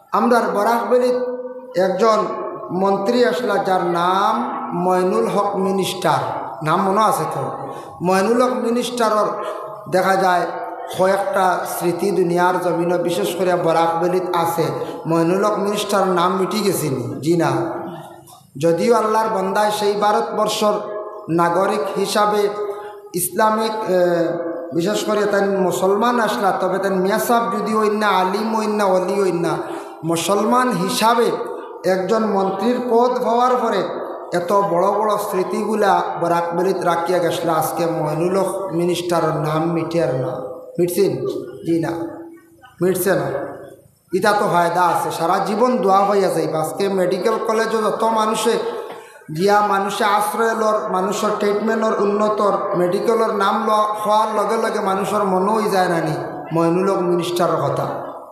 আমরার বরাকবেলিত একজন মন্ত্রী আসলা যার নাম মইনুল হক মিনিস্টার, নাম মনে আছে তো? মইনুল হক মিনিস্টারর দেখা যায় কয়েকটা স্মৃতি দুনিয়ার জমিন বিশেষ করে বরাকবেলিত আছে। মইনুল হক মিনিস্টার নাম মিটি গেছিনি? জি না। যদিও আল্লাহর বন্দায় সেই ভারতবর্ষর নাগরিক হিসাবে ইসলামিক বিশেষ করে তাই মুসলমান আসলা, তবে তাই মিয়াসাব যদি হইন না, আলিম হইন না, অলি হইন না, মুসলমান হিসাবে একজন মন্ত্রীর পদ হওয়ার পরে এত বড় বড় স্মৃতিগুলা বরাকবেলিত রাখিয়া গেছলা। আজকে মইনুল হক মিনিস্টারের নাম মিটিয়ার না, মিটছেন? জি না, মিটছে না। এটা তো ফায়দা আছে, সারা জীবন দোয়া হইয়া যাইবা। আজকে মেডিকেল কলেজে যত মানুষে গিয়া মানুষে আশ্রয় লর, মানুষের ট্রিটমেন্টর উন্নতর, মেডিকেলের নাম হওয়ার লগে লগে মানুষের মনে হয়ে যায় নানি মইনুল হক মিনিস্টারের কথা।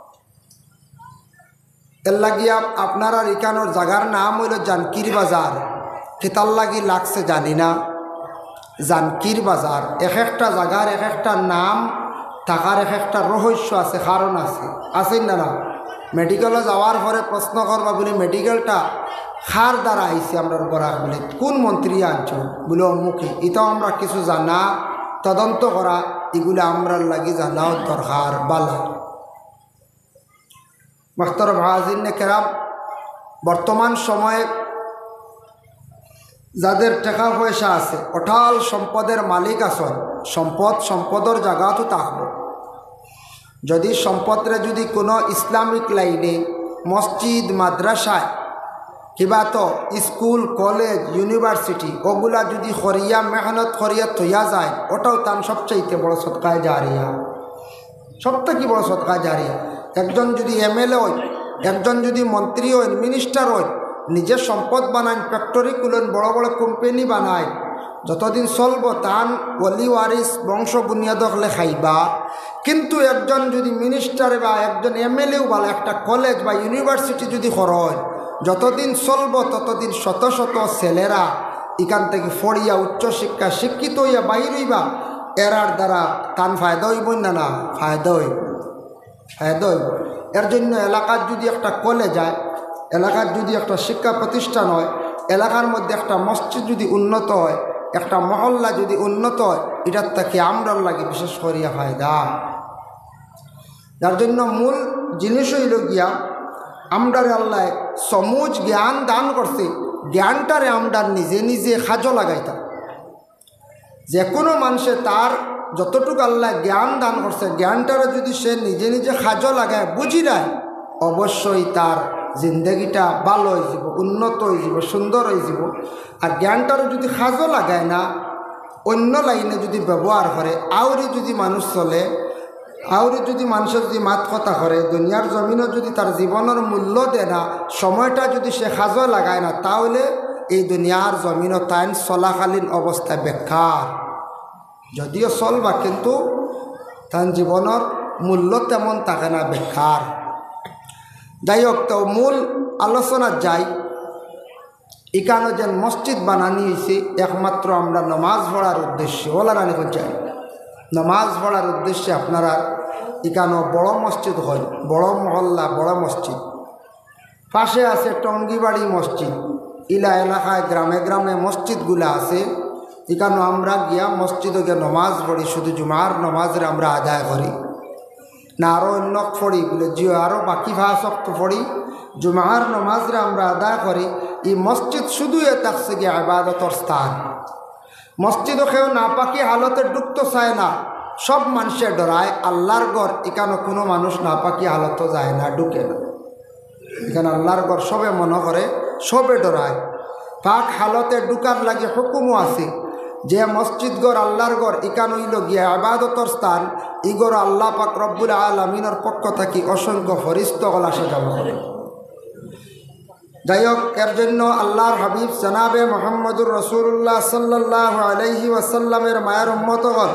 এর লাগিয়া আপনারা এখানোর জায়গার নাম হইল জানকির বাজার। কেতার লাগি লাগছে জানি না, জানকির বাজার। এক একটা জায়গার এক একটা নাম থাকার এক একটা রহস্য আছে, কারণ আছে, আছেন না? না মেডিকেলে যাওয়ার পরে প্রশ্ন করবা বলি মেডিকেলটা খার দ্বারা আইসি আমরা বরাকবেলিত, কোন মন্ত্রী আনছ বলে অমুখী। এটাও আমরা কিছু জানা, তদন্ত করা, এগুলো আমরার লাগি জানাও দরকার বালা। মোহতারাম হাজিরিনে কেরাম, বর্তমান সময়ে যাদের টাকা পয়সা আছে, অঢাল সম্পদের মালিক আছেন, সম্পদের জায়গাতো থাকবো। যদি সম্পদরে যদি কোনো ইসলামিক লাইনে মসজিদ মাদ্রাসায় কিবা তো স্কুল কলেজ ইউনিভার্সিটি ওগুলা যদি করিয়া মেহনত করিয়া থইয়া যায়, ওটাও তার সবচাইতে বড় সদকায় জারিয়া, সবথেকে বড় সদকায় জারিয়া। একজন যদি এমএলএ হয়, একজন যদি মন্ত্রী হয়, মিনিস্টার হয়, নিজের সম্পদ বানায়, ফ্যাক্টরি খুলেন, বড় বড় কোম্পানি বানায়, যতদিন চলব তান ওলি ওয়ারিস বংশ বুনিয়াদ হলে খাইবা। কিন্তু একজন যদি মিনিস্টার বা একজন এমএলএও বা একটা কলেজ বা ইউনিভার্সিটি যদি হয়, যতদিন চলব ততদিন শত শত ছেলেরা এখান থেকে ফড়িয়া উচ্চশিক্ষা শিক্ষিত হইয়া বাহির হইবা। এরার দ্বারা তান ফায়দা হইব না? না, ফায়দা হইব, ফায়দা হইব। এর জন্য এলাকার যদি একটা কলেজ হয়, এলাকার যদি একটা শিক্ষা প্রতিষ্ঠান হয়, এলাকার মধ্যে একটা মসজিদ যদি উন্নত হয়, একটা মহল্লা যদি উন্নত হয়, এটার থেকে আমরার লাগে বিশেষ করিয়া ফায়দা। যার জন্য মূল জিনিস হইল গিয়া আমরারে আল্লাহ সমুজ জ্ঞান দান করছে, জ্ঞানটারে আমরা নিজে নিজে কাজে লাগাইতাম। যে কোনো মানুষে তার যতটুকু আল্লাহ জ্ঞান দান করছে, জ্ঞানটারে যদি সে নিজে নিজে কাজে লাগায়, বুঝি নেয়, অবশ্যই তার জিন্দগিটা ভালো হয়ে যাব, উন্নত হয়ে যাব, সুন্দর হয়ে যাব। আর জ্ঞানটারও যদি কাজে লাগায় না, অন্য লাইনে যদি ব্যবহার করে, আউরি যদি মানুষ চলে, আউরি যদি মানুষের যদি মাত কথা করে, দুনিয়ার জমিনও যদি তার জীবনের মূল্য দেয় না, সময়টা যদি সে কাজে লাগায় না, তাহলে এই দুনিয়ার জমিনও তাইন চলাকালীন অবস্থায় বেকার। যদিও চলবা কিন্তু তার জীবনের মূল্য তেমন থাকে না, বেকার। যাই হোক, তো মূল আলোচনা যাই। এখানে যে মসজিদ বানানি হয়েছে একমাত্র আমরা নামাজ পড়ার উদ্দেশ্যে, ওলা রানি চাই নামাজ পড়ার উদ্দেশ্যে আপনারা এখানে বড় মসজিদ হয়, বড় মহল্লা, বড় মসজিদ। পাশে আছে টঙ্গিবাড়ি মসজিদ। ইলা এলাকায় গ্রামে গ্রামে মসজিদগুলা আছে। এখানে আমরা গিয়া মসজিদে গিয়ে নমাজ পড়ি, শুধু জুমার নমাজের আমরা আদায় করি না, আরও অন্য পড়ি বলে জিও আরও বাকি ভাষক পড়ি, জুমার নমাজরে আমরা আদায় করি। এই মসজিদ শুধু থাকছে গিয়ে ইবাদতর স্থান। মসজিদও কেউ নাপাকি হালতে ঢুকতে চায় না, সব মানুষের ডরায়। আল্লাহর ঘর এখানে কোনো মানুষ নাপাকি হালতে যায় না, ঢুকে না। এখানে আল্লাহর ঘর সবে মনে করে, সবে ডরায়। পাক হালতে ঢুকার লাগে হুকুমও আছে যে মসজিদ ঘর আল্লাহর ঘর, এখানে হইল গিয়া ইবাদতর স্থান। ই ঘর আল্লাহ পাক রব্বুল আলামিনের পক্ষ থেকে অসংখ্য ফেরেশতাগণ সাজাম করে। যাই হোক, এর জন্য আল্লাহর হাবিব জনাবে মুহাম্মদুর রাসূলুল্লাহ সাল্লাল্লাহু আলাইহি ওয়াসাল্লামের মায়ের উম্মতগণ,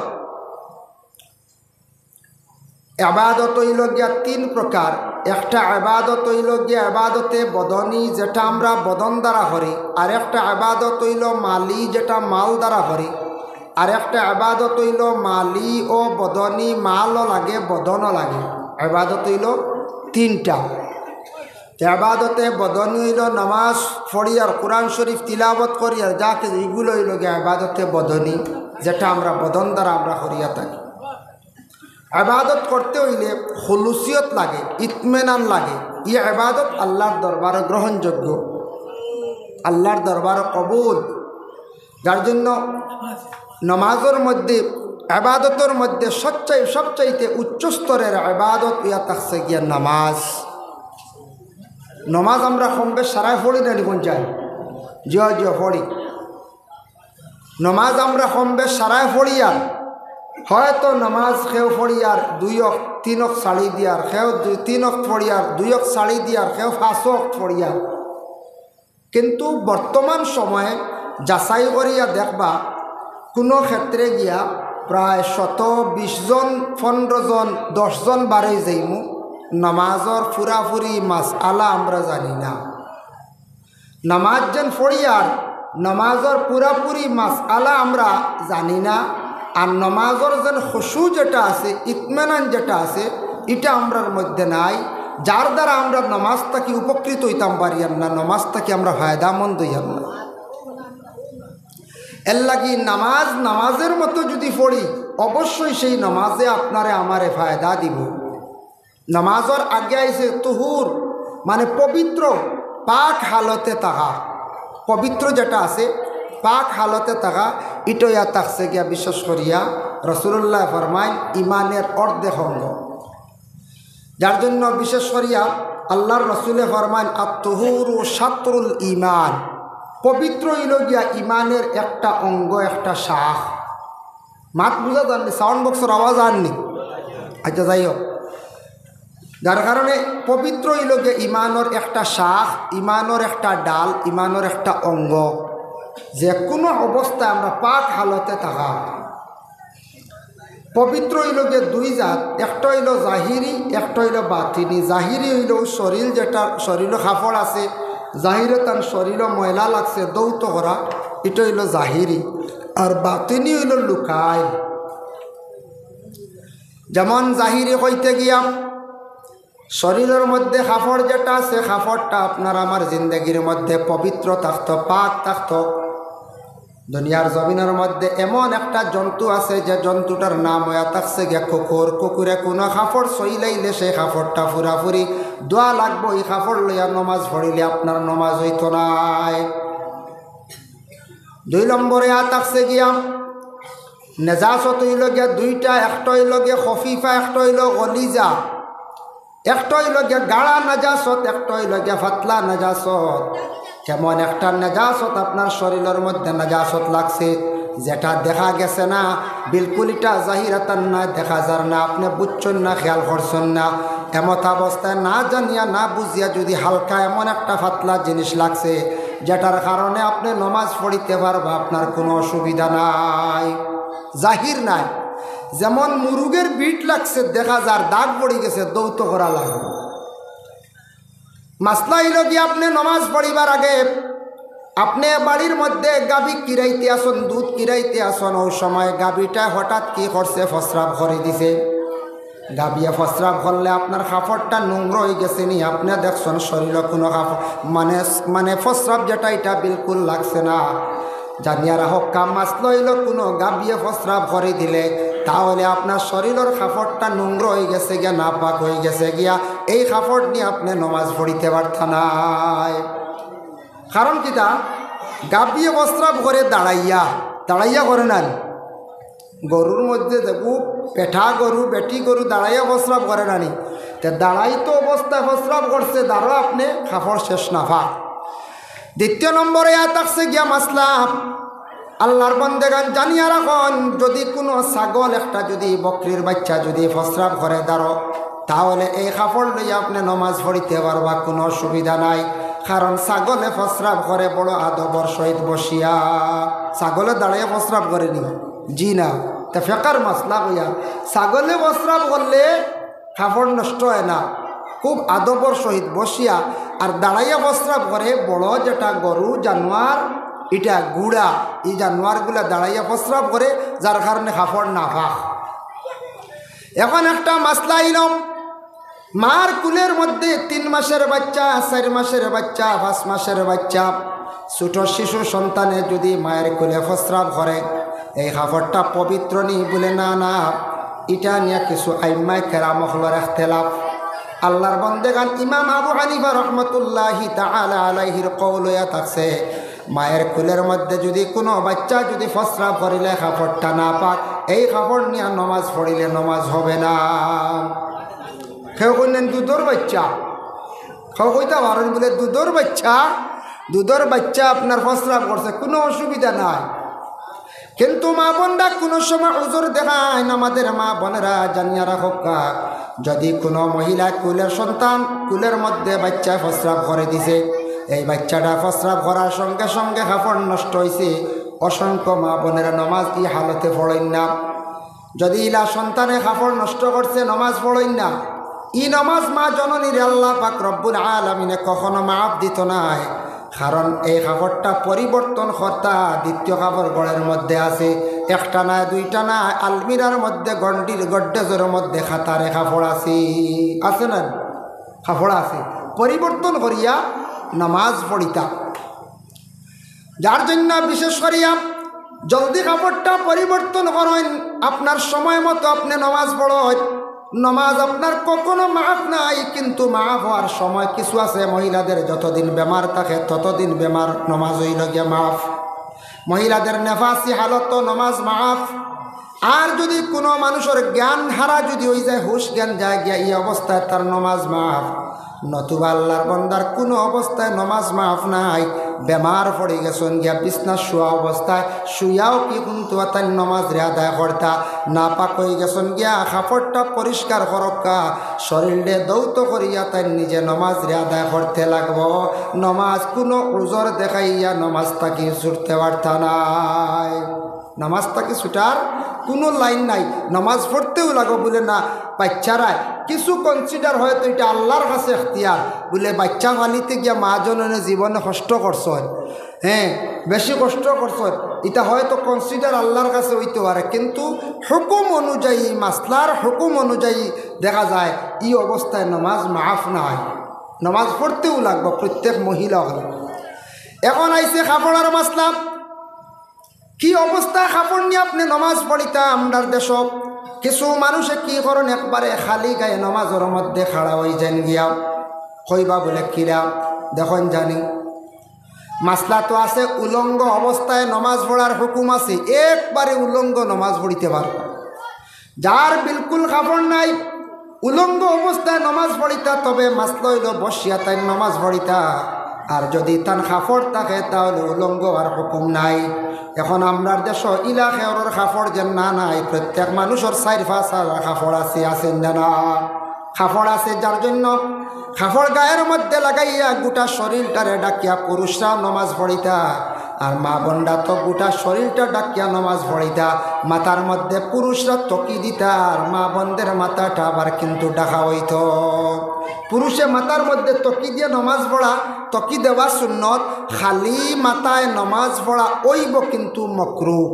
ইবাদত হইল গিয়া তিন প্রকার। একটা ইবাদত হইল গিয়া ইবাদতে বদনি, যেটা আমরা বদন দ্বারা করি। আর একটা ইবাদত হইল মালি, যেটা মাল দ্বারা করি। আর একটা ইবাদত হইল মালি ও বদনি, মালও লাগে বদনও লাগে। ইবাদত হইল তিনটা। আবাদতে বদনি হইল নামাজ পড়িয়ার কোরআন শরীফ তিলাবত করিয়ার যাকে এইগুলো হইল গিয়ে আবাদতে বদনি, যেটা আমরা বদন দ্বারা আমরা করিয়া থাকি। আবাদত করতে হইলে খুলুসিয়ত লাগে, ইতমেনান লাগে। ই আবাদত আল্লাহর দরবারে গ্রহণযোগ্য, আল্লাহর দরবারে কবুল। যার জন্য নমাজের মধ্যে আবাদতের মধ্যে সবচাইতে উচ্চ স্তরের আবাদত ইয়া থাকছে গিয়া নামাজ। নমাজ আমরা কম বেশ সারাই পড়ি না নিবন চাই, জিও পড়ি। নমাজ আমরা কম বেশ সারাই পড়ি, আর হয়তো নমাজ খেও পড়িয়ার 2 অক্ত 3 অক্ত সাড়ি দিয়ার, খেও 3 অক্ত পড়িয়ার 2 অক্ত সাড়ি দিয়ার, খেও 5 অক্ত পড়িয়ার। কিন্তু বর্তমান সময়ে যাচাই করিয়া দেখবা কোনো ক্ষেত্রে গিয়া প্রায় 120 জন 15 জন 10 জন বাড়াই যাইমু, নামাজর ফুরাফুরি মাস আলা আমরা জানি না। নামাজ যেন পড়িয়ার নামাজর পুরাপুরি মাস আলা আমরা জানি না। আর নামাজর যেন খুশু যেটা আছে, ইতমেনান যেটা আছে, এটা আমরার মধ্যে নাই। যার দ্বারা আমরা নামাজ থাকি উপকৃত হইতাম পারিয়াম না, নামাজ থাকি আমরা ফায়দামন্দ হইয়াম না। এর লাগি নামাজের মতো যদি পড়ি, অবশ্যই সেই নামাজে আপনারে আমারে ফায়দা দিব। নামাজর আগে আইছে তুহুর, মানে পবিত্র, পাক হালতে থাকা। পবিত্র যেটা আছে পাক হালতে থাকা, ইটয়া থাকছে গিয়া বিশেষ করিয়া রাসূলুল্লাহ ফরমায় ইমানের অর্ধেক অঙ্গ। যার জন্য বিশেষ করিয়া আল্লাহর রাসূলে ফরমায় আত-তুহুরু শাতরুল ঈমান, পবিত্র হইল গিয়া ইমানের একটা অঙ্গ, একটা শাখ। মাত বুঝা যাননি, সাউন্ড বক্সের আওয়াজ আননি? আচ্ছা যাই হোক, যার কারণে পবিত্র হইল গিয়া ইমানের একটা শাখ, ইমানের একটা ডাল, ইমানের একটা অঙ্গ। যে কোনো অবস্থায় আমরা পাক হালতে থাকা। পবিত্র হইল গিয়ে 2 জাত, একটা হইল জাহিরি, একটা হইল বাতিনি। জাহিরি হইল শরীর, যেটা শরীর কাপড় আছে, জাহিরে তার শরীর ময়লা লাগছে দৌত করা, এটা হইল জাহিরি। আর বাতিনি হইল লুকায়। যেমন জাহিরি হইতে গিয়া শরীরের মধ্যে কাপড় যেটা আছে, কাপড়টা আপনার আমার জিন্দগির মধ্যে পবিত্র থাকতো, পাক থাকতো। দুনিয়ার জমিনের মধ্যে এমন একটা জন্তু আছে, যে জন্তুটার নাম হইয়া থাকছে গিয়া কুকুর। কুকুরে কোনো কাপড় সইলাইলে সেই কাপড়টা ফুরাফুরি দোয়া লাগবো। এই কাপড় লইয়া নমাজ পড়িলে আপনার নমাজ হইত নাই। 2 নম্বরে থাকছে গিয়া নেজাসত হইল গিয়া 2টা, একটা হইল গিয়া খফিফা, একটা হইল গলিজা। একটা হইল গিয়া গাঢ়া নেজাসত, একটা হইল গিয়া ফাতলা নেজাসত। যেমন একটা নেজাসত আপনার শরীরের মধ্যে নেজাসত লাগছে, যেটা দেখা গেছে না, বিলকুল এটা জাহিরাতান না, দেখা যার না, আপনি বুঝছেন না, খেয়াল করছেন না। এমত অবস্থায় না জানিয়া না বুঝিয়া যদি হালকা এমন একটা ফাতলা জিনিস লাগছে, যেটার কারণে আপনি নমাজ পড়িতে পারবা, আপনার কোনো অসুবিধা নাই, জাহির নাই। যেমন মুরুগের বিট লাগছে, দেখা যার দাগ পড়ে গেছে, দৌত করা লাগবে। মাসলা হইল কি, আপনি নমাজ পড়িবার আগে আপনি বাড়ির মধ্যে গাভী কিরাইতে আসন, দুধ কিরাইতে আসন। ওই সময় গাভীটা হঠাৎ কি করছে, প্রস্রাব করে দিছে। গাভিয়া প্রস্রাব করলে আপনার কাপড়টা নোংরা হয়ে গেছে নি, আপনি দেখছেন শরীরে কোনো কাপড় মানে প্রস্রাব যেটা এটা বিলকুল লাগছে না। জানিয়া রাখক, কাম মাসলা হইল কোনো গাভিয়া প্রস্রাব করে দিলে, তাহলে আপনার শরীরের কাপড়টা নোংরা হয়ে গেছে গিয়া, নাপাক হয়ে গেছে গিয়া, এই কাপড় নিয়ে আপনি নমাজ পড়িতে পারতেন নাই। কারণ কিটা, গাভিয়ে প্রস্রাব করে দাঁড়াইয়া করে না। গরুর মধ্যে দেখু পেঠা গরু, বেটি গরু দাঁড়াইয়া প্রস্রাব করে নানি, তে দাঁড়াইতো অবস্থায় প্রস্রাব করছে, দাঁড়ো আপনি কাপড় শেষ না ফাঁক। 2 নম্বরে থাকছে গিয়া মাসলা, আল্লাহর বান্দাগান জানিয়া রাখুন, যদি কোনো ছাগল একটা, যদি বকরির বাচ্চা যদি প্রস্রাব করে দাঁড়ো, তাহলে এই কাপড় লইয়া আপনি নমাজ পড়িতে পারবা, কোনো অসুবিধা নাই। কারণ ছাগলে প্রস্রাব করে বড় আদবর সহিত বসিয়া। ছাগলে দাঁড়িয়ে প্রস্রাব করেনি, জি না। তা ফেকার মাসলা হইয়া, ছাগলে প্রস্রাব করলে কাপড় নষ্ট হয় না, খুব আদবর সহিত বসিয়া। আর দাঁড়াইয়া প্রস্রাব করে বড় যেটা গরু জানোয়ার, এটা গুড়া, এই জানোয়ারগুলা দাঁড়াইয়া প্রস্রাব করে, যার কারণে কাপড় না ফাঁক। এখন একটা মাসলা আইলাম, মার কুলের মধ্যে 3 মাসের বাচ্চা, 4 মাসের বাচ্চা, 5 মাসের বাচ্চা, ছোট শিশু সন্তানে যদি মায়ের কুলে প্রস্রাব করে, এই কাপড়টা পবিত্র নি বলে না না, এটা নিয়ে কিছু আইম্মায়ে কেরাম হলর ইখতিলাফ। আল্লাহর বান্দেগান ইমাম আবু হানিফা রহমতুল্লাহি তাআলা আলাইহির কওল ইয়া থাকছে, মায়ের কুলের মধ্যে যদি কোনো বাচ্চা যদি প্রস্রাব করিলে কাপড়টা না পাক, এই কাপড় নিয়ে নামাজ পড়িলে নামাজ হবে না। কেউ কইলেন দুধর বাচ্চা, কেউ কইতে পারেন বলে দুধর বাচ্চা আপনার প্রস্রাব করছে, কোনো অসুবিধা নাই। কিন্তু মা বোনরা কোনো সময় উজুর দেখায় না। আমাদের মা বোনেরা জানিয়া রাখুক, যদি কোনো মহিলা কুলের সন্তান কুলের মধ্যে বাচ্চা প্রস্রাব করে দিছে, এই বাচ্চাটা প্রস্রাব করার সঙ্গে সঙ্গে কাপড় নষ্ট হয়েছে, অসংখ্য মা বোনেরা নামাজ এই হালতে পড়েন না। যদি ইলা সন্তানে কাপড় নষ্ট করছে নামাজ পড়েন না, ই নামাজ মা জননীর আল্লাহ পাক রব্বুল আলামিনে কখনো মাফ দিত নাই। কারণ এই কাপড়টা পরিবর্তন কর্তা দ্বিতীয় কাপড় গড়ের মধ্যে আছে, একটা না দুইটা না, আলমিরার মধ্যে গড্ডেজের মধ্যে খাতারে কাপড় আছে না, কাপড় আছে, পরিবর্তন করিয়া নামাজ পড়িতা। যার জন্য বিশেষ করিয়া জলদি কাপড়টা পরিবর্তন করেন, আপনার সময় মতো আপনি নামাজ পড়েন। নামাজ আপনার কখনো মাফ নাই, কিন্তু মাফ হওয়ার সময় কিছু আছে। মহিলাদের যতদিন বেমার থাকে ততদিন বেমার, নামাজ হইল গিয়া মাফ। মহিলাদের নেফাসি হালত নামাজ মাফ। আর যদি কোনো মানুষের জ্ঞান হারা যদি হয়ে যায়, হুশ জ্ঞান যায় গিয়া, এই অবস্থায় তার নামাজ মাফ। নতুবা আল্লাহর বান্দার কোনো অবস্থায় নামাজ মাফ নাই। বেমার পড়ে গেছেন গিয়া বিছনা শোয়া অবস্থায় শুয়াও কি কিন্তু তাই নামাজ রে আদায় করতা, না পাক হয়ে গেছেন গিয়া কাপড়টা পরিষ্কার করক্কা, শরীরে দৌত করিয়া তাই নিজে নামাজ রে আদায় করতে লাগব। নামাজ কোনো উজর দেখাইয়া নামাজ তাকে ছুটতে পারতা নাই, নামাজ তাকে ছুটার কোনো লাইন নাই। নামাজ পড়তেও লাগো বলে না, বাচ্চারায় কিছু কনসিডার হয়তো এটা আল্লাহর কাছে এখতিয়ার বলে বাচ্চা ফালিতে গিয়া মা জননে জীবনে কষ্ট করছ, হ্যাঁ বেশি কষ্ট করছ, এটা হয়তো কনসিডার আল্লাহর কাছে হইতে পারে, কিন্তু হুকুম অনুযায়ী, মাসলার হুকুম অনুযায়ী দেখা যায় এই অবস্থায় নামাজ মাফ নাই, নামাজ পড়তেও লাগবে প্রত্যেক মহিলা হলে। এখন আইসে কাপড়ের মাসলা, কি অবস্থায় কাপড় নিয়ে আপনি নামাজ পড়িতা? আমরার দেশ কিছু মানুষে কি করেন, একবারে খালি গায়ে নামাজের মধ্যে খাড়া হয়ে যান গিয়া, কইবা বলে কিরা দেখুন জানি মাসলা তো আছে, উলঙ্গ অবস্থায় নামাজ পড়ার হুকুম আছে, একবারে উলঙ্গ নামাজ পড়িতে পারবে। যার বিলকুল কাপড় নাই উলঙ্গ অবস্থায় নামাজ পড়িতা, তবে মাসলা হইল বসিয়া তাই নামাজ পড়িতা। আর যদি তার কাপড় থাকে তাহলে উলঙ্গ আর হুকুম নাই। এখন আমরার দেশ ইলা খেয়রের কাপড় যেন না নাই, প্রত্যেক মানুষের 4-5 কাপড় আছে না, কাপড় আছে। যার জন্য কাপড় গায়ের মধ্যে লাগাইয়া গোটা শরীরটারে ডাকিয়া পুরুষরা নামাজ পড়িতা, আর মা বোনরা তো গোটা শরীরটা ডাকিয়া নামাজ পড়িতা। মাথার মধ্যে পুরুষরা তকি দিতা, আর মা বোনদের মাথাটা আবার কিন্তু ডাকা হইত। পুরুষে মাথার মধ্যে তকি দিয়ে নামাজ পড়া, তকি দেওয়া সুন্নত, খালি মাথায় নামাজ পড়া ওইব কিন্তু মাকরুহ।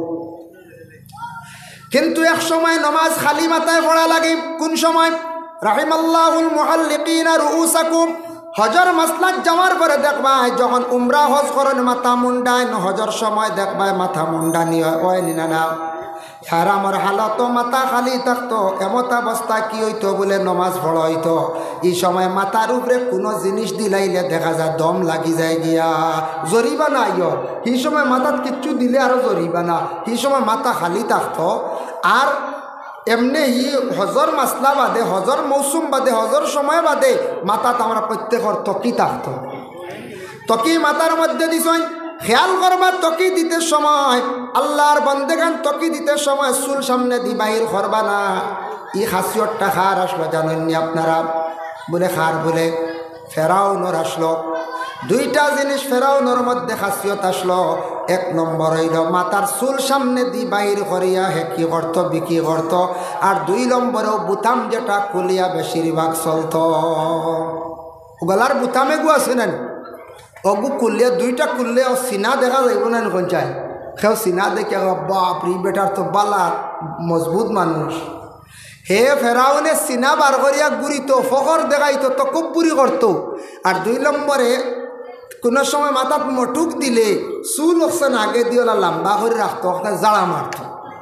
কিন্তু এক সময় নামাজ খালি মাথায় পড়া লাগে, কোন সময়? রাহিমাল্লাহুল মুহাল্লিকিনা রুউসাকুম, হজর মাসলাক যাওয়ার পরে দেখবাই যখন উমরা হজ করেন মাথা মুন্ডায়, হজর সময় দেখবাই মাথা মুন্ডানি হয় না না। হারামর হালত মাথা খালি থাকতো, এমত অবস্থায় কি হইতো বলে নমাজ পড়া হইতো। এই সময় মাথার উপরে কোনো জিনিস দিলাইলে দেখা যায় দম লাগি যায় গিয়া, জরিবানা আইয়। এই সময় মাথাত কিচ্ছু দিলে আরও জরিবানা। এই সময় মাথা খালি থাকতো। আর এমনি হজর মাসলা বাদে, হজর মৌসুম বাদে, হজর সময় বাদে মাথাত আমরা প্রত্যেকের তকি থাকতো। তকি মাথার মধ্যে দিছই, খেয়াল করবা তকি দিতে সময়, আল্লাহর বান্দেগান তকি দিতে সময় চুল সামনে দি বাহির করবা না। ই খাসিয়তটা খার আসলো জানেননি আপনারা? বলে খার বলে ফেরাউনর আসলো। দুইটা জিনিস ফেরাউনর মধ্যে খাসিয়ত আসলো। এক নম্বর হইল মাথার চুল সামনে দি বাহির করিয়া হে কি করত, বিক্রি করত। আর 2 নম্বরেও বুতাম যেটা খুলিয়া বেশিরভাগ চলত। গলার বুতামে গু আছে না, অগু খুললে 2টা খুললে ও সিনা দেখা যাইব না কোন চায়। সেও সিনা দেখে বাপরি বেটার তো বালা মজবুত মানুষ। হে ফেরাউনে সিনা বার করিয়া গুড়িত ফখর দেখাইতো তকব্বুরি করত। আর 2 নম্বরে কোনো সময় মাথাত মটুক দিলে চুল ওখানে আগে দিয়ে লম্বা করে রাখতো, ওখানে জাড়া মারত।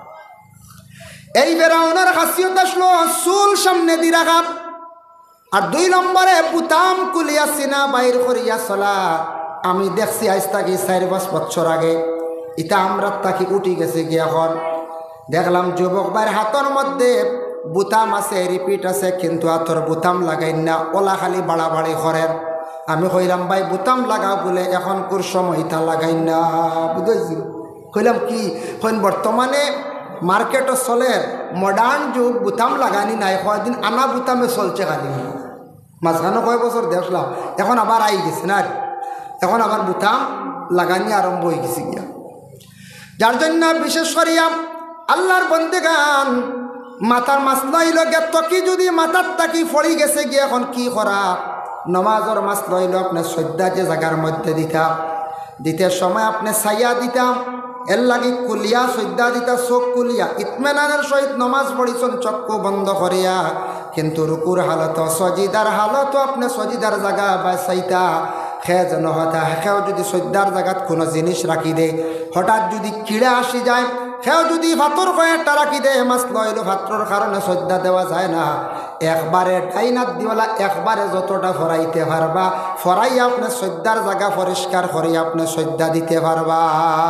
এই ফেরাউনের খাসিয়ত আসলো চুল সামনে দি রাখা। আর 2 নম্বরে বুতাম কুলিয়া সিনা বাইর করিয়া চলা। আমি দেখছি আজ তাকি 4-5 বছর আগে, ইটা আমরা তাকি উঠি গেছে গিয়ে। এখন দেখলাম যুবক ভাইয়ের হাতের মধ্যে বুতাম আছে, রিপিট আছে, কিন্তু হাতর বুতাম লাগাই না, ওলা খালি বাড়াবাড়ি করেন। আমি কইলাম ভাই বুতাম লাগাও বলে এখন কোর সময় ইটা লাগাই না, বুঝেছি। কইলাম কি কইন বর্তমানে মার্কেটও চলে মডার্ন যুগ, বুতাম লাগানি নাই, কয়দিন আনা বুতামে চলছে খালি। মাঝখানে কয় বছর দেখলাম, এখন আবার আই গেছে না, এখন আবার বুতাম লাগানি আরম্ভ হয়ে গেছে গিয়া। যার জন্য বিশেষ করিয়া আল্লাহর বন্দেগান মাথার মাসলা হইল গে তকি যদি মাথার তাকি ফড়ি গেছে গিয়ে এখন কি করা। নমাজর মাসলা হইল আপনি শ্রদ্ধা যে জায়গার মধ্যে দিতে সময় আপনি ছাইয়া দিতাম, এর লাগি কুলিয়া শ্রদ্ধা দিতা, চোখ কুলিয়া ইতমেনানের সহিত নমাজ পড়িছেন চক্ষু বন্ধ করিয়া। কিন্তু রুকুর হালত সজিদার হালত আপনি সজিদার জায়গা বা চাইতা খে যেন হতা সেও যদি শ্রদ্ধার জায়গাত কোনো জিনিস রাখি দে, হঠাৎ যদি কিড়া আসি যায়, সেও যদি ভাতর কয়েকটা রাখি দে, মাছ লইল ভাতর কারণে শ্রদ্ধা দেওয়া যায় না। একবারে ডাইনাত দিওয়ালা একবারে যতটা ফরাইতে পারবা ফরাই আপনি শ্রদ্ধার জায়গা পরিষ্কার করে আপনি শ্রদ্ধা দিতে পারবা।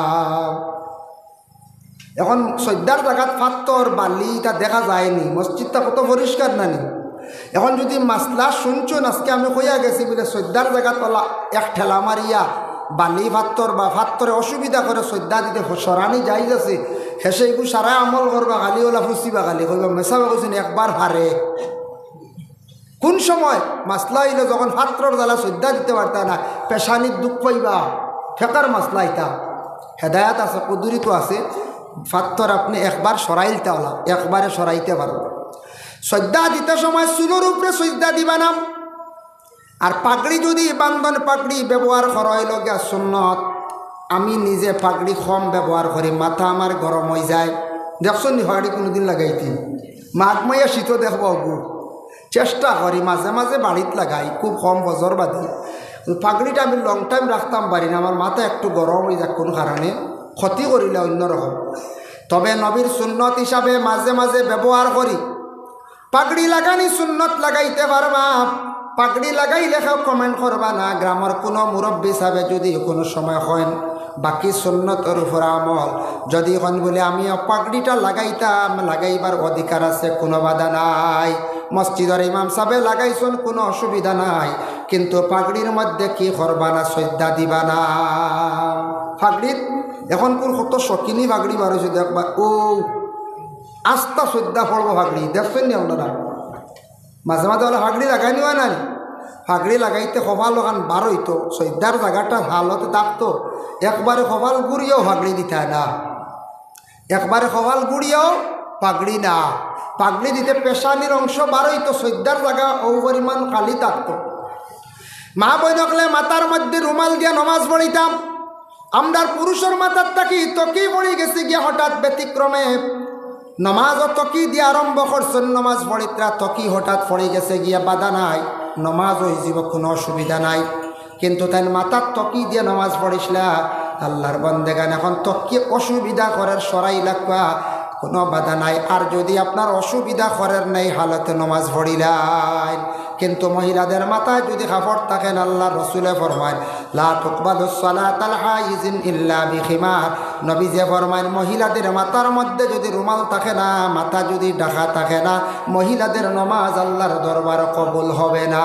এখন শ্রদ্ধার জায়গাত পাথর বালি তা দেখা যায়নি, মসজিদটা কত পরিষ্কার নানি। এখন যদি মাসলা শুনছুন আজকে আমি কইয়া গেছি বলে শ্রদ্ধার জায়গাত ওলা এক ঠেলা মারিয়া বালি পাথর বা পাথরে অসুবিধা করে শ্রদ্ধা দিতে সরানি যাই যাচ্ছে, হেসে এগু সারা আমল করবা খালি ওলা ফুসিবা খালি কইবা মেশাবা কৈছেন একবার হারে। কোন সময় মাসলা হইলে যখন পাত্রর জ্বালা শ্রদ্ধা দিতে পারতা না, পেশানির দুঃখ পাইবা, ফেকার মাসলা ইতা হেদায়াত আছে, কুদুরি তো আছে। পাত্তর আপনি একবার সরাইলতে ওলা একবারে সরাইতে পারো। শ্রদ্ধা দিতে সময় চুলোর উপরে শ্রদ্ধা দিবা না। আর পাগড়ি যদি বান্ধন পাগড়ি ব্যবহার করা হইল গিয়া সুন্নত। আমি নিজে পাগড়ি কম ব্যবহার করি, মাথা আমার গরম হয়ে যায়। দেখছো নি হয়নি কোনোদিন লাগাইতি, মাঘ মাইয়া শীত দেখবো চেষ্টা করি মাঝে মাঝে বাড়িতে লাগাই, খুব কম বছর বাদে। পাগড়িটা আমি লং টাইম রাখতাম পারি না, আমার মাথা একটু গরম হয়ে যায় কোন কারণে, ক্ষতি করিলে অন্যরকম। তবে নবীর সুন্নত হিসাবে মাঝে মাঝে ব্যবহার করি। পাগড়ি লাগানি সুন্নত লাগাইতে পারবা, পাগড়ি লাগাইলে কেউ কমেন্ট করবা না। গ্রামের কোনো মুরব্বী হিসাবে যদি কোনো সময় হয় বাকি সুন্নতর উপর আমল যদি হন বলে আমি পাগড়িটা লাগাইতাম, লাগাইবার অধিকার আছে, কোনো বাধা নাই। মসজিদের ইমাম সাহেব লাগাইছেন, কোনো অসুবিধা নাই। কিন্তু পাগড়ির মধ্যে কি করবা না, শ্রদ্ধা দিবা না। পাগড়ির এখন কোন কত শকিনি পাগড়ি বার হয়েছে দেখবা, ও আস্তা শ্রদ্ধা পড়বো পাগড়ি, দেখছেন নি আপনারা? মাঝে মাঝে ওলা পাগড়ি লাগাই নিবা না, পাগড়ি লাগাইতে কপাল ওখান বার হইতো, শ্রদ্ধার জায়গাটা হালতে থাকতো। একবারে কপাল গুড়িয়েও পাগড়ি দিতে না, একবারে কপাল গুড়িয়েও পাগড়ি না। পাগড়ি দিতে পেশানির অংশ বার হইতো, শ্রদ্ধার জায়গা ও পরিমাণ খালি থাকতো। মা বইনকলে মাথার মধ্যে রুমাল দিয়ে নমাজ পড়িতাম। আমরার পুরুষের মাথার থাকি তকি পড়ি গেছে গিয়া হঠাৎ ব্যতিক্রমে নমাজ তকি দিয়ে আরম্ভ করছেন, নমাজ পড়িতরা তকি হঠাৎ পড়ে গেছে গিয়া, বাধা নাই, নমাজ হয়ে যাব, কোনো অসুবিধা নাই। কিন্তু তাই মাথার তকি দিয়ে নমাজ পড়িসলা আল্লাহর বন্দেগান, এখন তকি অসুবিধা করার সরাই লাগবা, কোনো বাধা নাই। আর যদি আপনার অসুবিধা করার নাই হালতে নমাজ পড়িলাই, কিন্তু মহিলাদের মাথায় যদি কাপড় থাকেন আল্লাহ রসুলে ফরমায় লা তুকবালুস সালাতাল হাইজিন ইল্লা বিখিমার। নবী যে ফরমায় মহিলাদের মাথার মধ্যে যদি রুমাল থাকে না, মাথা যদি ঢাকা থাকে না, মহিলাদের নমাজ আল্লাহর দরবার কবুল হবে না।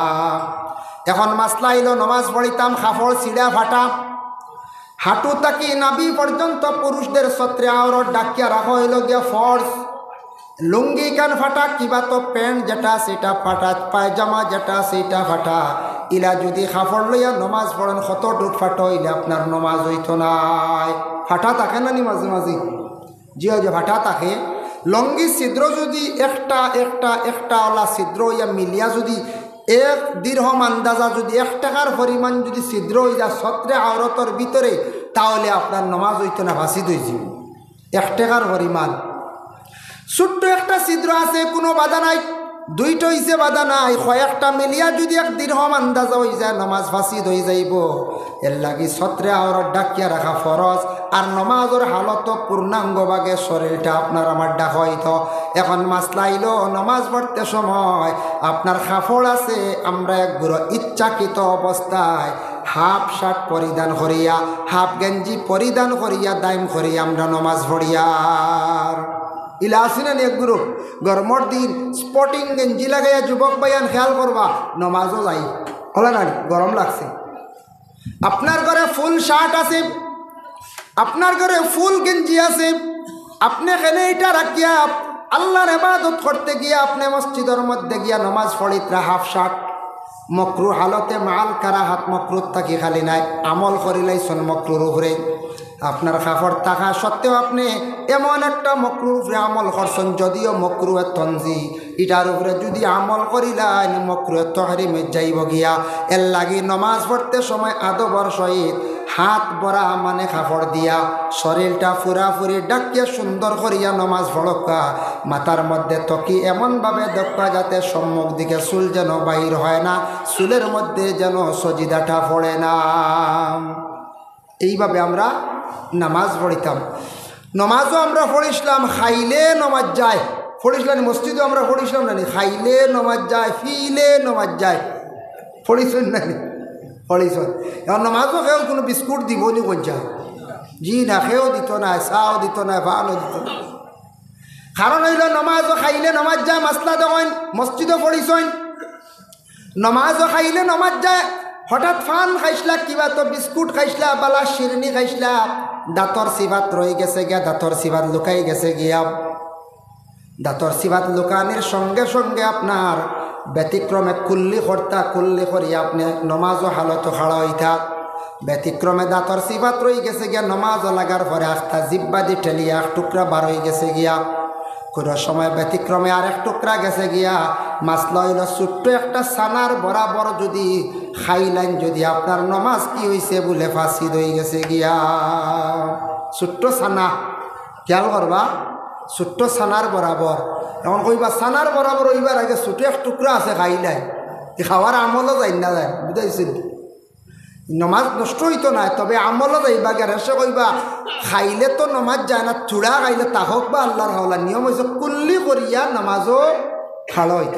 এখন মাসলা হইল নমাজ পড়িতাম কাপড় ছিঁড়া ফাটা, হাঁটু তাকি নাভি পর্যন্ত পুরুষদের ছত্রে আওরত ডাকিয়া রাখা হইল গিয়া ফর্স। লুঙ্গি কান ফাটা, কিবা তো প্যান্ট যেটা সেটা ফাটা, পায়জামা যেটা সেটা ফাটা। ইলা যদি কাপড় লইয়া নমাজ পড়েন কত ডুক ফাটো হইলে আপনার নমাজ হইত নাই। ফাটা থাকে না নি মাঝে মাঝে, যে যে ফাটা থাকে। লঙ্গি ছিদ্র যদি একটা একটা একটা ওলা ছিদ্র হইয়া মিলিয়া যদি 1 দিরহম আন্দাজা যদি 1 টাকার পরিমাণ যদি ছিদ্র হয়ে যায় ছত্রে আওরতর ভিতরে, তাহলে আপনার নমাজ হইতো না, ভাসিদ হয়ে যাব 1 টাকার পরিমাণ। ছোট্ট একটা ছিদ্র আছে, কোনো বাধা নাই, দুইটা হইছে বাধা নাই, কয়েকটা মিলিয়া যদি এক দিরহম আন্দাজা হয়ে যায় নমাজ ফাঁসিদ হয়ে যাইব। এর লাগি ছত্রে আওরত ডাকিয়া রাখা ফরজ। আর নমাজের হালত পূর্ণাঙ্গভাবে শরীরটা আপনার আমার ডাক হইতো। এখন মাসলা আইল, নমাজ পড়তে সময় আপনার কাপড় আছে, আমরা একগুলো ইচ্ছাকৃত অবস্থায় হাফ শার্ট পরিধান করিয়া, হাফ গেঞ্জি পরিধান করিয়া, দাইম করিয়া আমরা নমাজ পড়িয়ার ইলা আসিনা একগুলো গরমর দিন স্পটিং গেঞ্জি লাগাইয়া যুবক ভাইয়ান খেয়াল করবা নমাজও যাই হলে না, গরম লাগছে। আপনার ঘরে ফুল শার্ট আছে, আপনার ঘরে ফুল গেঞ্জি আছে, আপনি এখানে এটা রাখিয়া আল্লাহর ইবাদত করতে গিয়া আপনি মসজিদের মধ্যে গিয়া নমাজ পড়িত্রা হাফ শার্ট, মকরু হালতে মাল কারা হাত মকরুত থাকি খালি নাই, আমল করিলাইছন মকরুর উপরে। আপনার কাপড় থাকা সত্ত্বেও আপনি এমন একটা মকরুর উপরে আমল করছেন, যদিও মকরুয়ের তঞ্জি, এটার উপরে যদি আমল করিলেন মকরুয়ের তহরিমে যাইব গিয়া। এর লাগি নমাজ পড়তে সময় আদবর সহিত হাত বরা মানে কাপড় দিয়া শরীরটা ফুরাফুরি ডাকিয়া সুন্দর করিয়া নমাজ পড়কা। মাথার মধ্যে তকি এমনভাবে দেখা যাতে সম্মুখ দিকে চুল যেন বাহির হয় না, চুলের মধ্যে যেন সজিদাটা পড়ে না। এইভাবে আমরা নামাজ পড়িতাম। নমাজও আমরা পড়িছিলাম, খাইলে নমাজ যায়, পড়িছিলাম মসজিদও আমরা পড়িছিলাম না, খাইলে নমাজ যায়, ফিলে নমাজ যায়, পড়িছেন না পড়িছেন। এখন নমাজও কেউ কোনো বিস্কুট দিব নি কোনটা, জি না, খেয়েও দিত না, চাও দিত না, ভানও দিত না। কারণ হইল নমাজও খাইলে নমাজ যায়, মাসলা দেখেন মসজিদও পড়িছেন, নমাজও খাইলে নমাজ যায়। হঠাৎ ফান খাইসলা, কিবা তো বিস্কুট খাইসলা, বালা শিরনি খাইসলা, দাঁতর সিবাত রয়ে গেছে গিয়া, দাঁতর সিবাত লুকাই গেছে গিয়া। দাঁতর সিবাত লুকানির সঙ্গে সঙ্গে আপনার ব্যতিক্রমে কুল্লি করিয়া আপনি নমাজও হালত খাড়া হইতা। ব্যতিক্রমে দাঁতর সিবাত রয়ে গেছে গিয়া, নমাজও লাগার পরে আখতা জিব্বা দি ঠেলিয়া এক টুকরা বার হয়ে গেছে গিয়া। কোনো সময় ব্যতিক্রমে আর এক টুকরা গেছে গিয়া। মাসলা হইল ছোট্ট একটা সানার বরাবর যদি খাইলেন, যদি আপনার নমাজ কি হয়েছে বলে ফাঁসি হয়ে গেছে গিয়া। ছোট্ট সানা খেয়াল করবা, ছোট্ট সানার বরাবর। এমন কইবা সানার বরাবর হইবার আগে ছোট এক টুকরা আছে খাইলাই, খাওয়ার আমলও যাই না যায়, বুঝাইছেন? নমাজ নষ্ট হইতো না, তবে আমলও যাইবা গেলে সে কইবা খাইলে তো নমাজ যায় না, চূড়া খাইলে তাহক বা আল্লাহর হাওলা। নিয়ম হয়েছে কুল্লি করিয়া নমাজও খাড়ো হইত।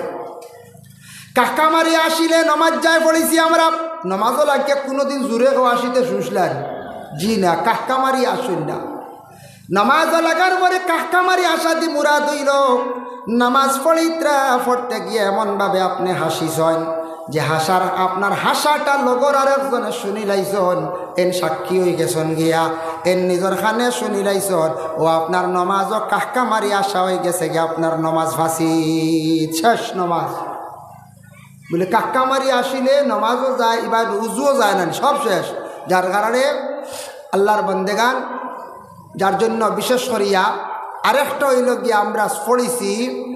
কাকা মারি আসিলে নমাজ যায় পড়েছি আমরা, নমাজও লাগিয়া কোনোদিন জোরে খাওয়া আসিতে শুনছিলেন? জি না, কাকা মারি আসুন না। নামাজ লাগার পরে কাকা মারি আসা দি মুরাদ হইল নামাজ পড়তে গিয়ে এমনভাবে আপনি হাসিছেন যে হাসার আপনার হাসাটা লগর আর একজনে শুনি লাইছন, এন সাক্ষী হয়ে গেছেন গিয়া, এন নিজের খানে শুনি লাইছন, ও আপনার নমাজও কাকা মারি আসা হয়ে গেছে গিয়া, আপনার নমাজ ফাঁসি শেষ। নমাজ বলে কাকা মারি আসিলে নমাজও যায়, এবার উজুও যায় না, সব শেষ। যার কারণে আল্লাহর বন্দেগান, যার জন্য বিশেষ করিয়া আরেকটা হইল গিয়া আমরা পড়েছি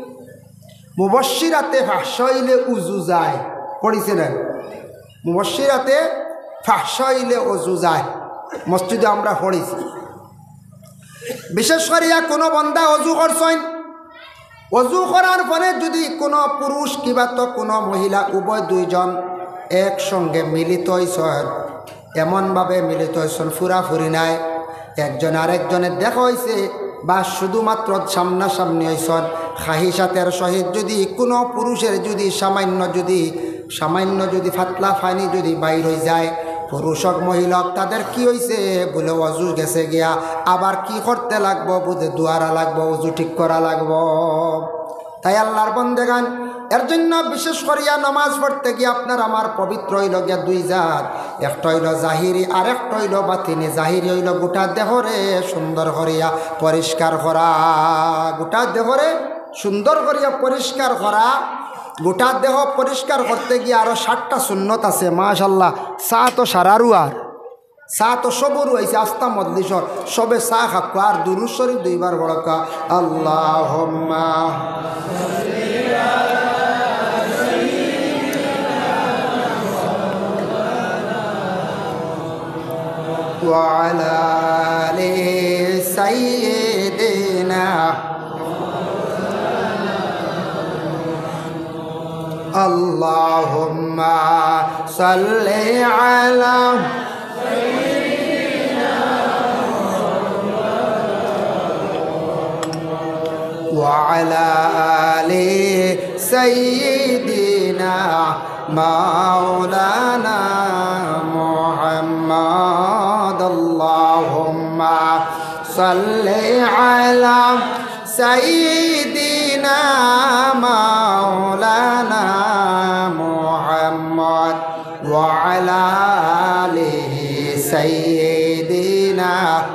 মুবশিরাতে ফাহশা হইলে উজু যায়, পড়েছিলেন? মুবশিরাতে ফাহশা হইলে উজু যায়, মসজিদে আমরা পড়েছি। বিশেষ করিয়া কোনো বন্দা অজু করছেন, অজু করার পরে যদি কোনো পুরুষ কিবা তো কোনো মহিলা উভয় দুইজন একসঙ্গে মিলিত হয়েছেন, এমনভাবে মিলিত হয়েছেন ফুরাফুরি নাই, একজন আরেকজনের দেখা হয়েছে, বা শুধুমাত্র সামনাসামনি হয়েছেন, খাহিসাতের সহিত যদি কোনো পুরুষের যদি সামান্য যদি ফাতলা ফানি যদি বাইর হয়ে যায়, পুরুষ হোক মহিলা হোক, তাদের কি হয়েছে বলে অজু গেছে গিয়া, আবার কি করতে লাগবো বুঝে দুয়ারা লাগবো, অজু ঠিক করা লাগবো। তাই আল্লাহর বন্দেগান, এর জন্য বিশেষ করিয়া নামাজ পড়তে গিয়ে আপনার আমার পবিত্র হইল গিয়া দুই জাত, একটা হইল জাহিরি আর একটা হইল বাতিনি। জাহিরি হইল গোটা দেহরে সুন্দর করিয়া পরিষ্কার করা, গোটা দেহরে সুন্দর করিয়া পরিষ্কার করা। গোটা দেহ পরিষ্কার করতে গিয়ে আরও 60টা সুন্নত আছে, মাশাল্লাহ। চা তো সারারু, আর চা তো সবরু আইছে, আস্তা মজলিসর সবে চা খাক আর দুরূদ শরীফ দুইবার বড়কা আল্লাহুম্মা ওয়া আলা আলি সাইয়্যিদিনা আল্লাহুম্মা সাল্লি আলা وعلى آل سيدنا مولانا محمد اللهم صل على سيدنا مولانا محمد وعلى آل سيدنا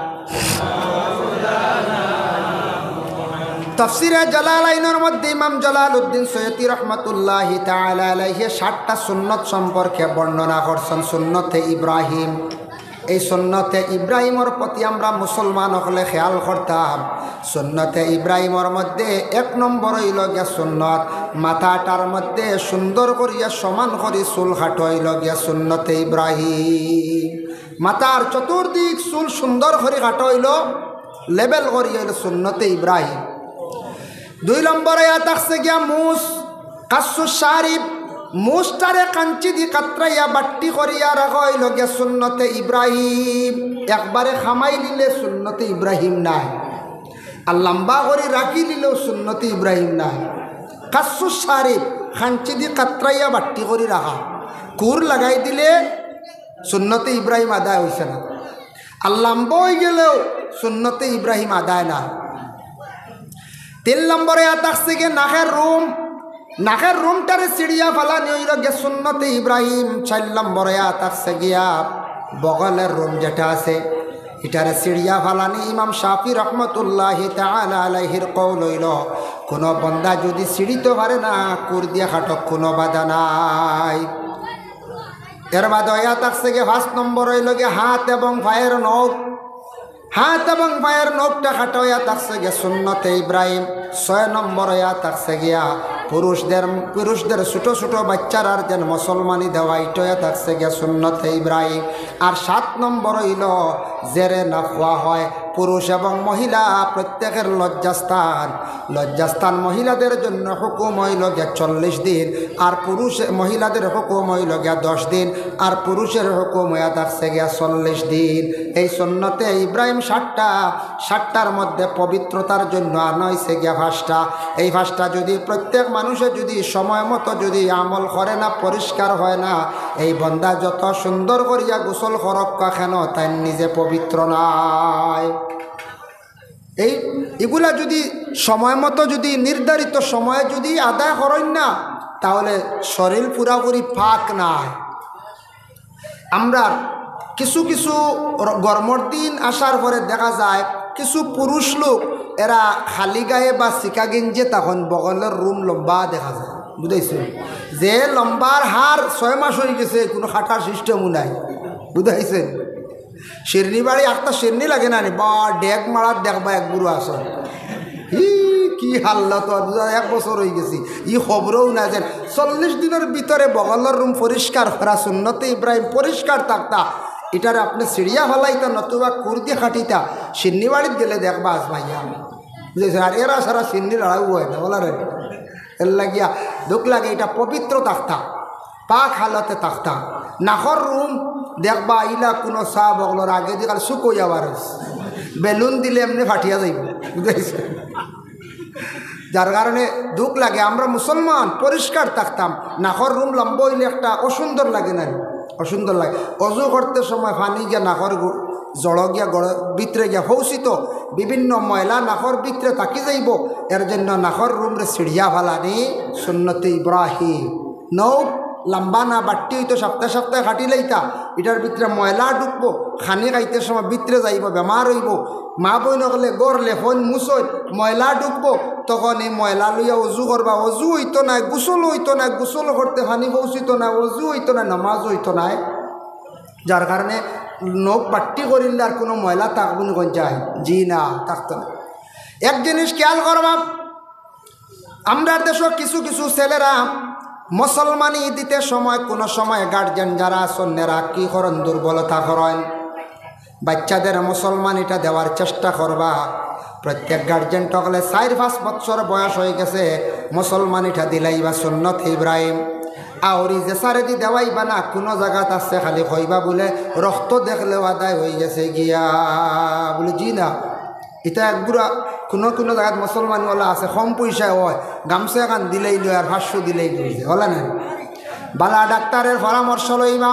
তফসিরে জালালাইনের মধ্যে ইমাম জালালউদ্দিন সৈয়দী রহমাতুল্লাহি তাআলা আলাইহি 60টা সুন্নত সম্পর্কে বর্ণনা করছেন। সুন্নতে ইব্রাহিম, এই সুন্নতে ইব্রাহিমের প্রতি আমরা মুসলমান হলে খেয়াল করতাম। সুন্নতে ইব্রাহিমের মধ্যে 1 নম্বর হইল গিয়া সুন্নত মাথাটার মধ্যে সুন্দর করিয়া সমান করে চুল কাটো হইল গিয়া সুন্নতে ইব্রাহিম। মাথার চতুর্দিক চুল সুন্দর করে কাটো হইল লেবেল করিয়া হইল সুন্নতে ইব্রাহিম। 2 নম্বরে থাকছে গিয়া মুস কাসু শারিফ, মুসটারে কাঞ্চি দি কাতরাইয়া বাট্টি করিয়া রাখা হইল গিয়া সুন্নতে ইব্রাহিম। একবারে খামাই নিলে সুন্নতে ইব্রাহিম নাই, আর লম্বা করে রাখি নিলেও সুন্নতে ইব্রাহিম নাই। কাসু শারিফ কাঞ্চি দি কাতরাইয়া বাট্টি করে রাখা, কুর লাগাই দিলে সুন্নতে ইব্রাহিম আদায় হয়েছে না, আর লম্বা হয়ে গেলেও সুন্নতে ইব্রাহিম আদায় না। 3 নম্বরে থাকছে গিয়ে নাকের রুম, নাকের রুমটারে চিড়িয়া ফালানি হইল গিয়া সুন্নতে ইব্রাহিম। 4 নম্বরে থাকছে গিয়া বগলের রুম যেটা আছে এটারে চিড়িয়া ফালানি। ইমাম শাফি রহমতুল্লাহি তাআলা আলাইহির কওল হইল কোনো বন্দা যদি চিড়িতে পারে না কুর দিয়া খাটক কোনো বাধা নাই। এর বাদ থাকছে গিয়ে 5 নম্বর হইল গিয়ে হাত এবং পায়ের নখ, হাত এবং পায়ের নখটা খাটো হইয়া থাকছে গিয়া সুন্নতে ইব্রাহিম। 6 নম্বর হইয়া থাকছে গিয়া পুরুষদের ছোটো ছোটো বাচ্চার আর যেন মুসলমানি দেওয়া এটা হইয়া থাকছে গিয়া সুন্নতে ইব্রাহিম। আর 7 নম্বর হইল জেরে না খোয়া হয় পুরুষ এবং মহিলা প্রত্যেকের লজ্জাস্থান। লজ্জাস্থান মহিলাদের জন্য হুকুম হইল গিয়া 40 দিন, আর মহিলাদের হুকুম হইল গিয়া 10 দিন, আর পুরুষের হুকুম হইয়া থাকছে গিয়া 40 দিন। এই সুন্নতে ইব্রাহিম 60টার মধ্যে পবিত্রতার জন্য আনা হয়েছে গিয়া 5টা। এই 5টা যদি প্রত্যেক মানুষে যদি সময় মতো যদি আমল করে না, পরিষ্কার হয় না, এই বন্দা যত সুন্দর করিয়া গোসল করক কেন তাই নিজে পবিত্র নাই। এগুলা যদি সময় মতো যদি নির্ধারিত সময়ে যদি আদায় করেন না তাহলে শরীর পুরাপুরি পাক নাই। আমরা কিছু গরমের দিন আসার পরে দেখা যায় কিছু পুরুষ লোক এরা খালি গায়ে বা শিকা গেঞ্জে তখন বগলের রুম লম্বা দেখা যায়, বুঝাইছে? যে লম্বার হার 6 মাস হয়ে গেছে কোনো খাটার সিস্টেমও নাই, বুঝাইছে? শিরনি বাড়ি একটা শিরনি লাগে না বা ডেক মারার দেখবা এক বুড়ো আসন কি হাল্লা, তো 1 বছর হয়ে গেছি ই খবরও না যে 40 দিনের ভিতরে বগলের রুম পরিষ্কার করা সুন্নতে ইব্রাহিম পরিষ্কার থাকতা। এটার আপনি সিঁড়িয়া ফেলাইতা নতুবা কুর দিয়ে খাটিতা, সিন্নি বাড়িতে গেলে দেখবা আস ভাইয়া, বুঝেছেন? আর এরা সারা সিন্নি লড়াইও হয় না বলার এর লাগিয়া দুঃখ লাগে। এটা পবিত্র থাকতা, পাক হালতে থাকতা। নাখর রুম দেখবা আইলা কোনো চা বগলর আগে দিয়ে কাল শুকোই আবার বেলুন দিলে এমনি ফাটিয়া যাইব, বুঝেছে? যার কারণে দুঃখ লাগে। আমরা মুসলমান পরিষ্কার থাকতাম, নাখর রুম লম্বা হইলে একটা অসুন্দর লাগে না, অসুন্দর লাগে। অজু করতে সময় পানি গিয়া নাখর জড় গিয়া ভিতরে গিয়া হৌসিত বিভিন্ন ময়লা নাখর ভিতরে থাকি যাইব, এর জন্য নাখর রুমরে সিঁড়িয়া ফালানি সুন্নতে ইব্রাহিম। নৌ লম্বা না বাট্টি হইতো সপ্তাহে সপ্তাহে খাটি লাইতা, এটার ভিতরে ময়লা ঢুকবো, খানি খাইতে সময় ভিতরে যাইব, বেমার হইব। মা বই নকলে গড়লে ফোন মুসই ময়লা ঢুকবো, তখন এই ময়লা লইয়া অজু করবা, অজু হইতো না, গোসল হইতো না, গোসল করতে পানি পৌঁছিত না, অজু হইতো না, নামাজ হইতো না। যার কারণে নখ বাট্টি করিলে আর কোনো ময়লা থাকবো না, যায় জি না, থাকতো না। এক জিনিস খেয়াল করবা, আমরা দেশ কিছু ছেলেরা মুসলমানি দিতে সময় কোনো সময় গার্জেন যারা সন্ন্যেরা কি করেন, দুর্বলতা করেন। বাচ্চাদের মুসলমানিটা দেওয়ার চেষ্টা করবা, প্রত্যেক গার্জেন টকলে 4-5 বছর বয়স হয়ে গেছে মুসলমানিটা দিলাইবা সুন্নত ইব্রাহিম আউরি যে সারে দি দেওয়াইবা না কোনো জায়গাত আছে খালি কইবা বলে রক্ত দেখলেও আদায় হয়ে গেছে গিয়া বলে জি না এটা একগুড়া কোনো কোনো জায়গাত মুসলমানওয়ালা আছে কম পয়সায় হয় গামছা এখান দিলেই লয় আর 500 দিলেই লইছে হলে না বালা ডাক্তারের পরামর্শ লইবা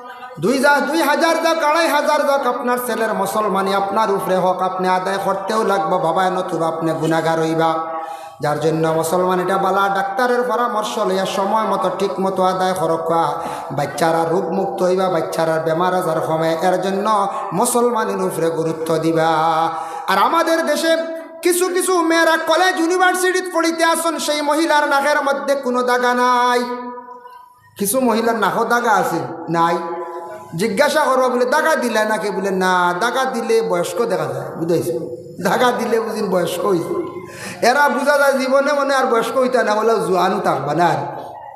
2000 যাক 2500 যাক আপনার ছেলের মুসলমানি আপনার উপরে হক আপনি আদায় করতেও লাগবে বাবা নতুবা আপনি গুনাহগার হইবা যার জন্য মুসলমানিটা বালা ডাক্তারের পরামর্শ লইয়া সময় মতো ঠিক মতো আদায় করকা বাচ্চারা রোগ মুক্ত হইবা বাচ্চারা বেমার আজার কমে এর জন্য মুসলমানের উপরে গুরুত্ব দিবা আর আমাদের দেশে কিছু কিছু মেয়েরা কলেজ ইউনিভার্সিটিতে পড়িতে আসন সেই মহিলার নাকের মধ্যে কোনো দাগা নাই কিছু মহিলার নাকও দাগা আছে নাই জিজ্ঞাসা করবা বলে দাগা দিলে নাকি বলে না দাগা দিলে বয়স্ক দেখা যায় বুঝাইছে দাগা দিলে বুঝিন বয়স্ক হয়েছে এরা বোঝা যায় জীবনে মনে আর বয়স্ক হইতে না বলে জোয়ানও থাকবা না আর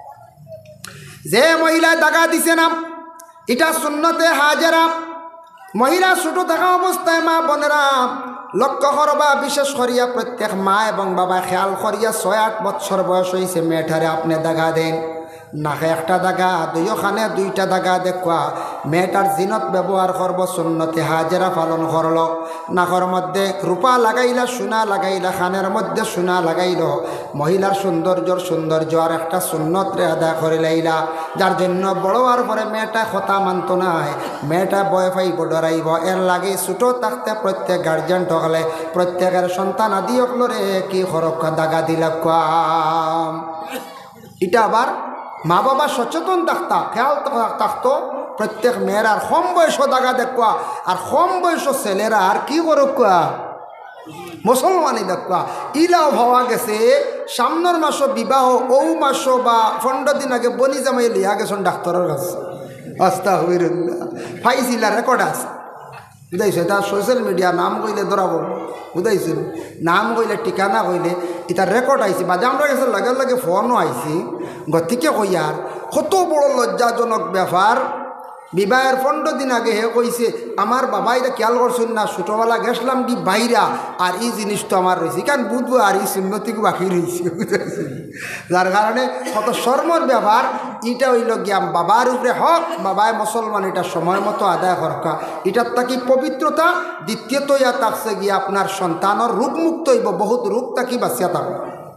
যে মহিলা দাগা দিছে না এটা সুন্নতে হাজেরা মহিলা ছোট থাকা অবস্থায় মা বোনেরা লক্ষ্য করবা বিশেষ করিয়া প্রত্যেক মা এবং বাবা খেয়াল করিয়া 6-8 বছর বয়স হয়েছে মেয়েটারে আপনি দাগা দেন নাকে একটা দাগা দুইখানে 2টা দাগা দেখবা মেয়েটার জিনত ব্যবহার করব সুন্নতে হাজেরা পালন করল নাকর মধ্যে রূপা লাগাইলা সোনা লাগাইলা খানের মধ্যে সোনা লাগাইল মহিলার সৌন্দর্য আর একটা সুন্নতরে আদায় করে লাইলা যার জন্য বড় হওয়ার পরে মেয়েটা কথা মানত নাই মেয়েটা ভয় পাইব ডরাইব এর লাগে ছোটো থাকতে প্রত্যেক গার্জেন ঠকলে প্রত্যেকের সন্তান আদি অকলরে কি খরক্কা দাগা দিলা কাম এটা আবার মা বাবা সচেতন থাকতা খেয়াল থাকতো প্রত্যেক মেয়েরার কম বয়স দাগা দেখবা আর কম বয়স ছেলেরা আর কি করুকা মুসলমানি দেখবা ইলাও ভাবা গেছে সামনের মাস বিবাহ ও মাস বা 15 দিন আগে বনি জামাই লিয়া গেছেন ডাক্তারের কাছে আস্তাগফিরুল্লাহ ফাইজিলা রেকর্ড আছে বুঝাইছে এটা সোশ্যাল মিডিয়া নাম কইলে ধরাবো বুঝাইছিল নাম কইলে ঠিকানা কইলে এটা রেকর্ড আইছি বাজে আমরা গেছে লগে লগে ফোনও আইছি গতিকে কইয়ার কত বড় লজ্জাজনক ব্যাপার বিবাহের 15 দিন আগে হে কইছে আমার বাবা এটা খেয়াল করছেন না ছোটোবেলা গেছিলাম কি বাইরা আর এই জিনিসটা আমার রয়েছে কারণ বুঝবো আর এই সুন্নতিকে বাকি রয়েছে যার কারণে কত শর্মর ব্যাপার এটা হইল গিয়া বাবার উপরে হক বাবায় মুসলমান এটা সময় মতো আদায় করকা এটার তাকি পবিত্রতা দ্বিতীয়ত ইয়া থাকছে গিয়া আপনার সন্তানের রোগমুক্ত হইব বহুত রোগ তাকি বাঁচিয়া থাকবে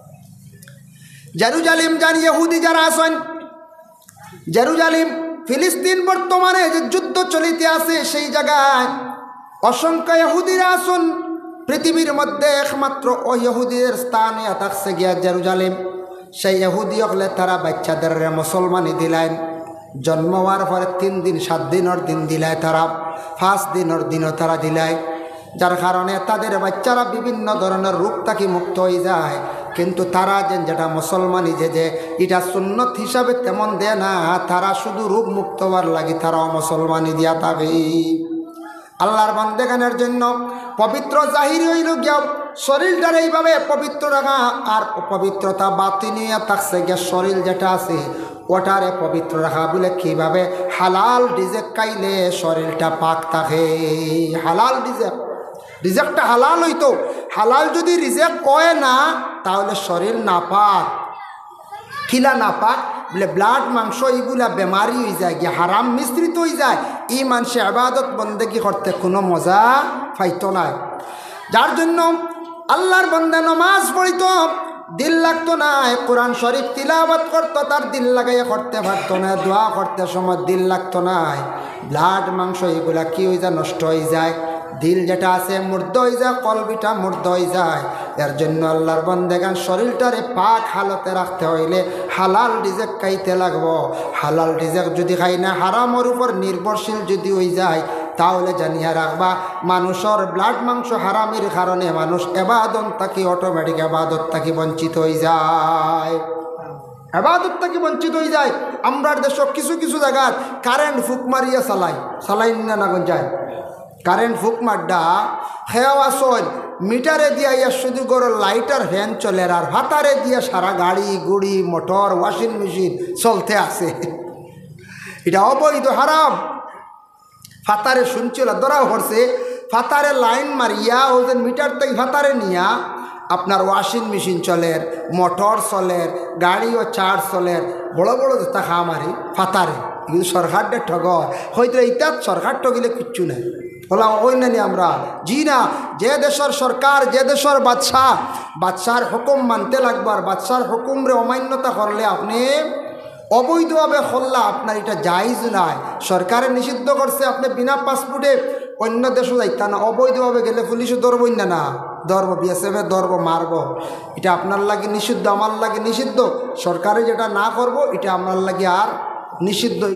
জেরুজালেম যান ইহুদি যারা আছেন জেরুজালেম ফিলিস্তিন বর্তমানে যে যুদ্ধ চলিতে আছে সেই জায়গায় অসংখ্য ইহুদিরা আছেন পৃথিবীর মধ্যে একমাত্র ও ইহুদিদের স্থানে থাকছে গিয়া জেরুজালেম সেই ইহুদি হলে তারা বাচ্চাদের মুসলমানি দিলেন জন্ম হওয়ার পরে 3 দিন 7 দিনের দিন দিলায় তারা 5 দিনের দিনও তারা দিলায় যার কারণে তাদের বাচ্চারা বিভিন্ন ধরনের রোগ থেকে মুক্ত হয়ে যায় কিন্তু তারা যেটা মুসলমানি যে এটা সুন্নত হিসাবে তেমন দেয় না তারা শুধু রোগ মুক্ত হওয়ার লাগে তারাও মুসলমানি দিয়া থাকে আল্লাহর বান্দেগানের জন্য পবিত্র জাহিরি হইল গিয়া শরীরটার এইভাবে পবিত্র রাখা আর পবিত্রতা বাতিনিয়া থাকছে গিয়া শরীর যেটা আছে ওটারে পবিত্র রাখা বলে কীভাবে হালাল রিজেক খাইলে শরীরটা পাক থাকে হালাল রিজেকটা হালাল হইতো হালাল যদি রিজেক কয় না তাহলে শরীর না পাক খিলা না পাক বলে ব্লাড মাংস এইগুলা বেমারি হয়ে যায় গিয়ে হারাম মিশ্রিত হয়ে যায় এই মানুষে ইবাদত বন্দেগি করতে কোনো মজা পাইতো না যার জন্য আল্লাহর বান্দা নামাজ পড়িত দিল লাগতো না কোরআন শরীফ তিলাওয়াত করতো তার দিল লাগাইয়া করতে পারতো না দোয়া করতে সময় দিল লাগতো না ব্লাড মাংস এগুলা কি হয়ে যায় নষ্ট হয়ে যায় দিল যেটা আছে মুর্দ হয়ে যায় কলবিটা মুর্দ হয়ে যায় এর জন্য আল্লাহর বান্দেগান শরীরটারে পাক হালতে রাখতে হইলে হালাল রিজেক খাইতে লাগবো হালাল রিজেক যদি খাই না হারামের উপর নির্ভরশীল যদি হয়ে যায় তাহলে জানিয়া রাখবা মানুষের ব্লাড মাংস হারামের কারণে মানুষ এবাদত থাকি অটোমেটিক এবাদত থাকি বঞ্চিত হয়ে যায় এবাদত থাকি বঞ্চিত হয়ে যায় আমরা দেশ কিছু কিছু জায়গায় কারেন্ট ফুক মারিয়া চালাই না যায় কারেন্ট ফুক মারডা খেয়া চল মিটারে দিয়া ইয়া শুধু গরো লাইটার ফ্যান চলে আর হাতারে দিয়া সারা গাড়ি গুড়ি মোটর ওয়াশিং মেশিন চলতে আছে এটা অবৈধ হারাম ফাতারে শুনছিল ধরাও করছে ফাতারে লাইন মারিয়া ও যে মিটার থেকে ফাতারে নিয়া আপনার ওয়াশিং মেশিন চলের, মোটর চলের, গাড়িও চার্জ চলের, বড় বড় যেটা খামারি ফাতারে কিন্তু সরকারটা ঠগ হয়তো ইত্যাদ সরকার ঠগিলে কিচ্ছু নেই বলা ওই নানি আমরা জি না। যে দেশের সরকার, যে দেশের বাদশার হুকুম মানতে লাগবে, আর বাদশার হুকুমরে অমান্যতা করলে আপনি অবৈধভাবে করলা আপনার এটা জায়েজ নয়। সরকারে নিষিদ্ধ করছে আপনি বিনা পাসপোর্টে অন্য দেশও যাইতা না, অবৈধভাবে গেলে পুলিশও ধরবই না ধরব, বিএসএফে ধরব, মারব। এটা আপনার লাগে নিষিদ্ধ, আমার লাগে নিষিদ্ধ। সরকারে যেটা না করব এটা আপনার লাগে আর নিষিদ্ধ।